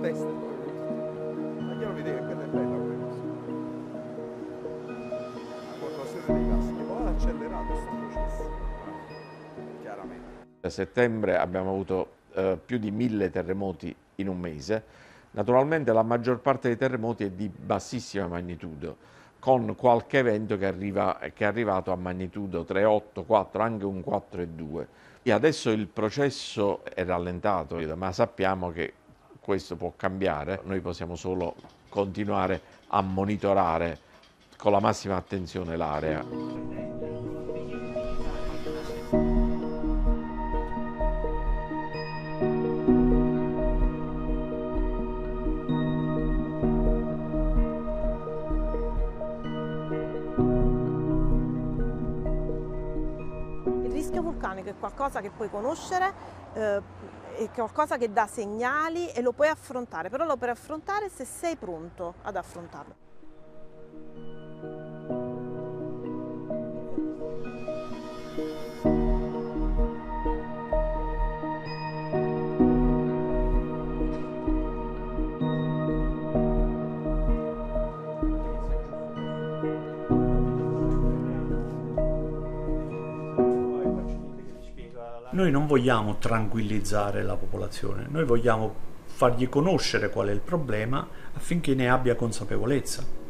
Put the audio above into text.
testa. Andiamo a vedere, quella è bella come cosa. La corrosione dei gas, che poi ha accelerato questo processo, chiaramente. A settembre abbiamo avuto più di 1000 terremoti in un mese. Naturalmente la maggior parte dei terremoti è di bassissima magnitudo, con qualche evento che è arrivato a magnitudo 3,8, 4, anche un 4,2. E adesso il processo è rallentato, ma sappiamo che questo può cambiare. Noi possiamo solo continuare a monitorare con la massima attenzione l'area. Il rischio vulcanico è qualcosa che puoi conoscere, è qualcosa che dà segnali e lo puoi affrontare, però lo puoi affrontare se sei pronto ad affrontarlo. Noi non vogliamo tranquillizzare la popolazione, noi vogliamo fargli conoscere qual è il problema affinché ne abbia consapevolezza.